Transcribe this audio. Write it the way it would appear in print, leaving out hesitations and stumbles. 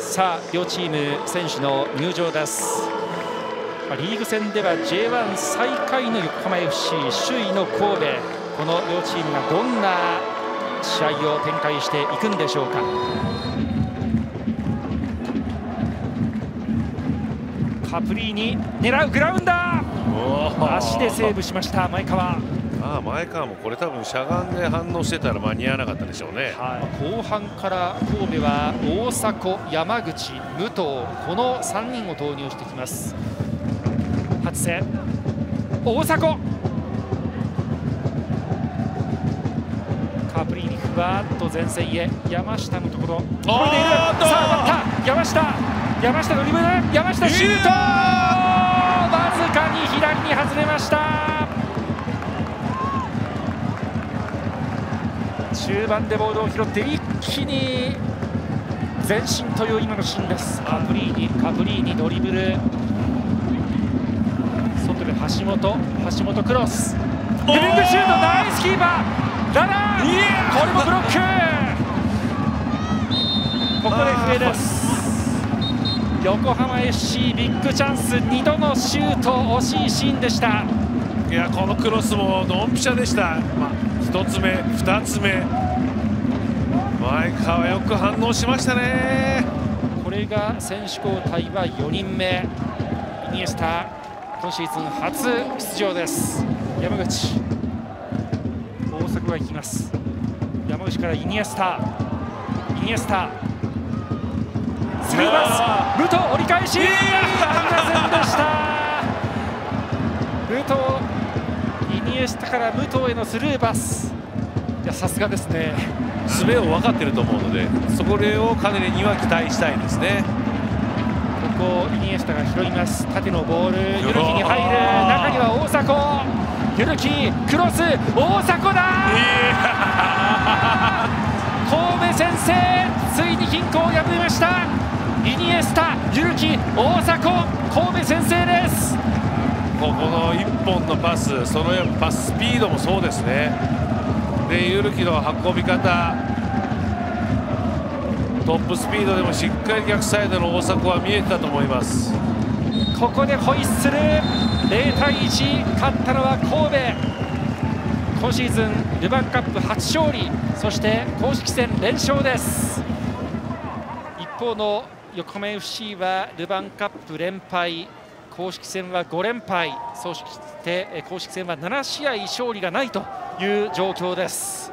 さあ両チーム選手の入場です。リーグ戦では J1 最下位の横浜 FC、 首位の神戸、この両チームがどんな試合を展開していくんでしょうか。カプリーニ狙うグラウンダー、足でセーブしました前川。 前川もこれ多分しゃがんで反応してたら間に合わなかったでしょうね。 後半から神戸は大迫、山口、武藤、この3人を投入してきます。初瀬、大迫、カプリーニふわっと前線へ、山下のところ、これでいる、さあ奪った山下のリブル、山下シュート、わずかに左に外れました。中盤でボールを拾って一気に前進という今のシーンです。カプリーニドリブル、外で橋本クロス、ヘディングシュート、ナイスキーパーララー、これもブロック、ここで笛です。横浜 FC ビッグチャンス、2度のシュート、惜しいシーンでした。 いや、このクロスもドンピシャでした。1つ目、2つ目、前川よく反応しましたね。 これが選手交代は4人目、イニエスタ、今シーズン初出場です。山口、大迫が行きます。山口からイニエスタ、スルーパス、武藤折り返し、なりませんでした。武藤、イニエスタから武藤へのスルーパス、いやさすがですね。 術を分かっていると思うので、それをカネレには期待したいですね。 ここイニエスタが拾います。縦のボール、ユルキに入る、中には大迫、ユルキクロス、大迫だ、神戸先制、ついに均衡を破りました。イニエスタ、ユルキ、大迫、神戸先制です。 ここの1本のパス、そのパススピードもそうですね。でユルキの運び方、トップスピードでもしっかり逆サイドの大迫は見えてたと思います。 ここでホイッスル、0対1、勝ったのは神戸。今シーズンルヴァンカップ初勝利、そして公式戦連勝です。一方の横浜 FC はルヴァンカップ連敗、公式戦は5連敗、そして公式戦は7試合勝利がないという状況です。